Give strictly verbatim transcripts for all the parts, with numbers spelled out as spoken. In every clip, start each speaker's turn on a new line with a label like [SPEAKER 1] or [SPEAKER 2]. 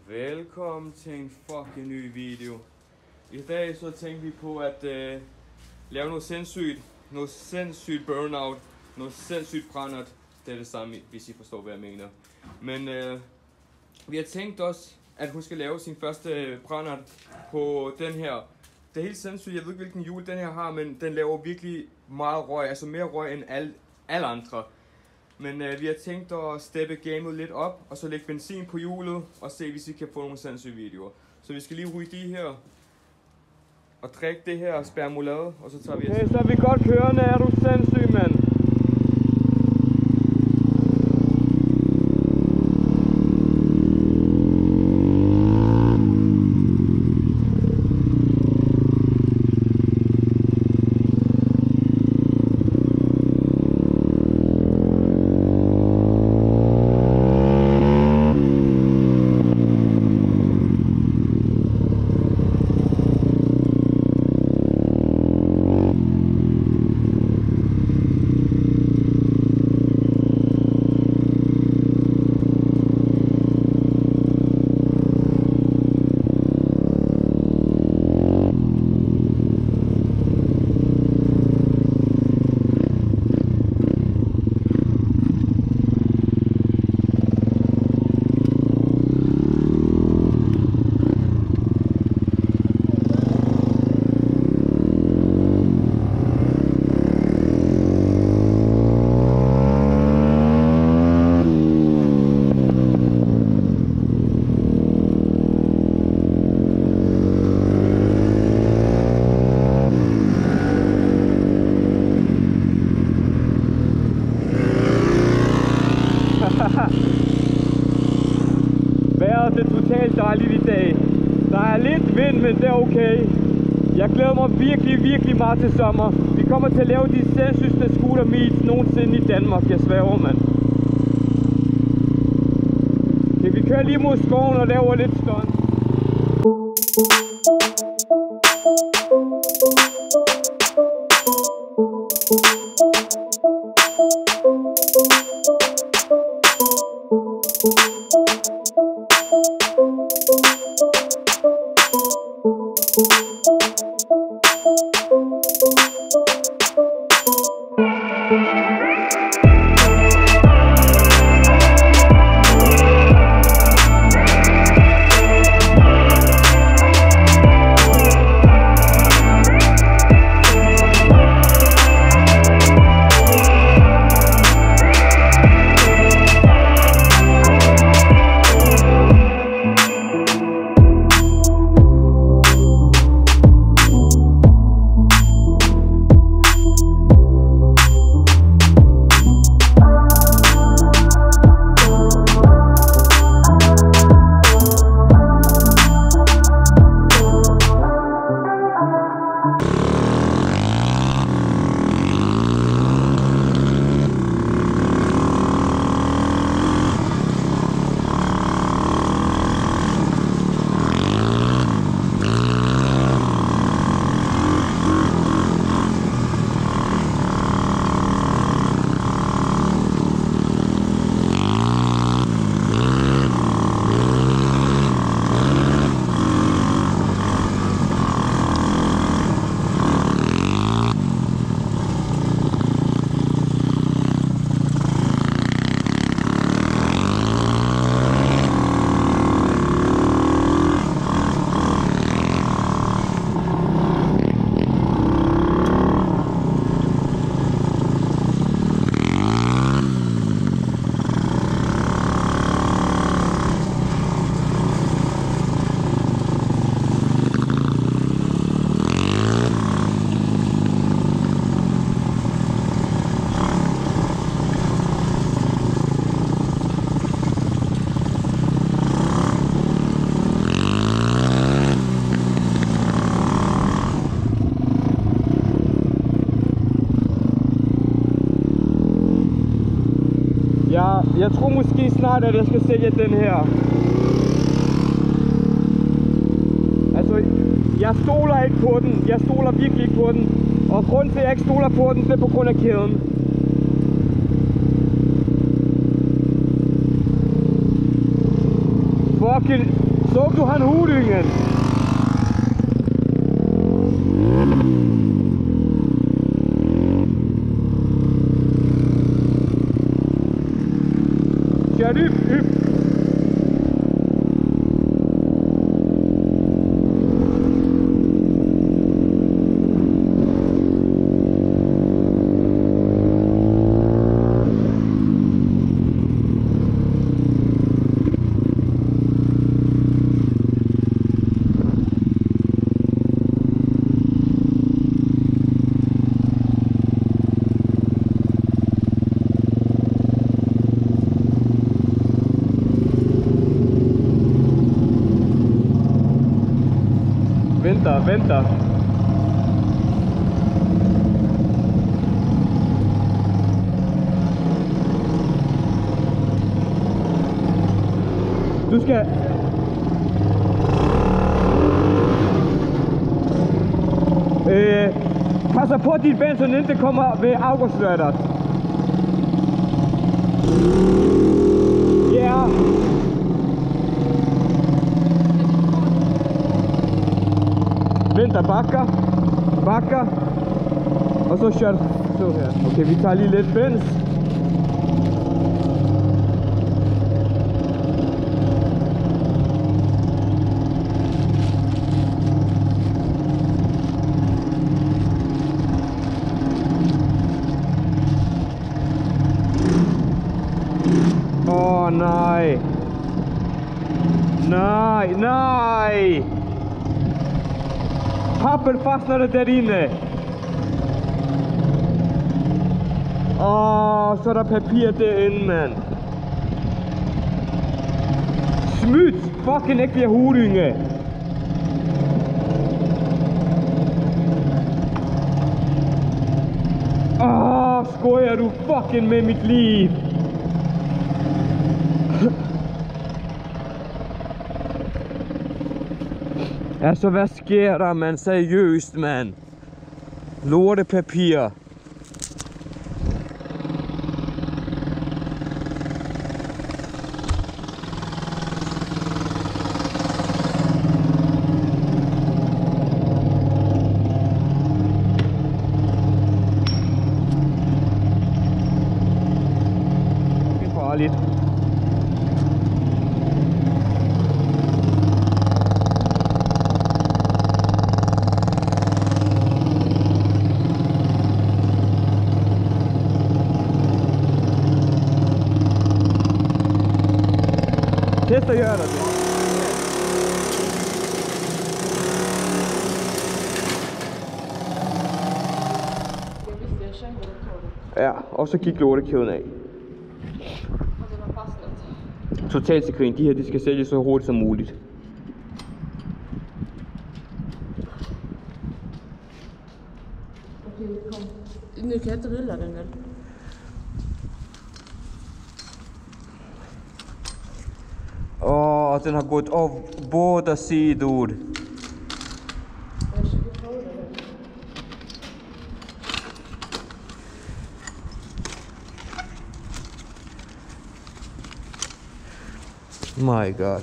[SPEAKER 1] Velkommen til en fucking ny video. I dag så tænkte vi på at øh, lave noget sindssygt, noget sindssygt burnout, noget sindssygt brændert. Det er det samme, hvis I forstår hvad jeg mener. Men øh, vi har tænkt os, at hun skal lave sin første brændert på den her. Det er helt sindssygt, jeg ved ikke hvilken hjul den her har, men den laver virkelig meget røg, altså mere røg end alle, alle andre. Men øh, vi har tænkt at steppe gamet lidt op, og så lægge benzin på hjulet, og se hvis vi kan få nogle sindssyge videoer. Så vi skal lige ryge de her, og drikke det her spermolade, og så tager vi...
[SPEAKER 2] Okay, så er vi godt kørende, er du sindssyg, mand? Vejret er totalt dejligt i dag. Der er lidt vind, men det er okay. Jeg glæder mig virkelig, virkelig meget til sommer. Vi kommer til at lave de sindssygste scooter meets nogensinde i Danmark, jeg sværger, mand. Okay, vi kører lige mod skoven og laver lidt stunt. Jeg, jeg tror måske snart, at jeg skal sælge den her. Altså, jeg stoler ikke på den. Jeg stoler virkelig ikke på den. Og grunden til, at jeg ikke stoler på den, det er på grund af kæden. Fucking Så du han hudingen? Kör upp, upp. Vänta, vänta. Du ska... Eh, passa på att ditt ben så den inte kommer vid avgasröret. Ja. Yeah. Vänta, backa, backa och så kör så här. Okej, okay, vi tar lite bens. Åh, oh, nej. Nej, nej. Papper fastnade där inne. Åh, så är det papir där inne, man. Smuts, fucking äckliga horunge. Åh, skojar du fucking med mitt liv? Alltså vad sker det, men seriöst, man? Lådepapir. Det är farligt. Testa att göra det. Ja, och så gick lådekæden af. Totalsikring, de her de skal sælges så hurtigt som muligt.
[SPEAKER 3] Okej, kom. Nu kan jag inte rulla den väl?
[SPEAKER 2] Åh, oh, den har gått av båda sidor. My God.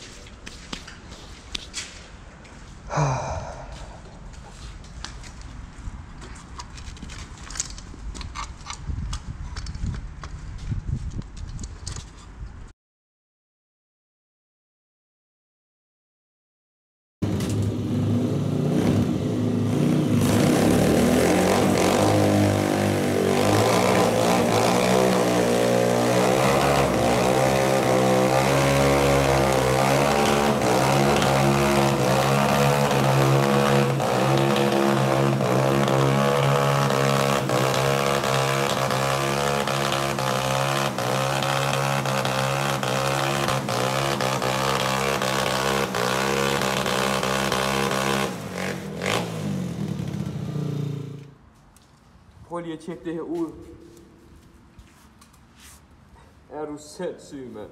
[SPEAKER 1] Prøv lige at tjekke det her ud. Er du sindssyg, mand?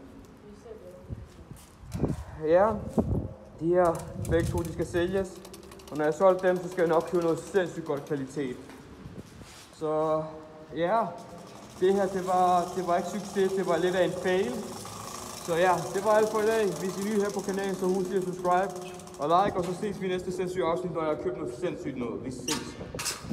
[SPEAKER 1] Ja, de her begge to, de skal sælges. Og når jeg solgt dem, så skal jeg nok købe noget sindssygt godt kvalitet. Så ja, det her, det var, det var ikke succes, det var lidt af en fail. Så ja, det var alt for i dag. Hvis I er nye her på kanalen, så husk lige at subscribe og like, og så ses vi i næste sindssyge afsnit, når jeg har købt noget sindssygt noget. Vi ses.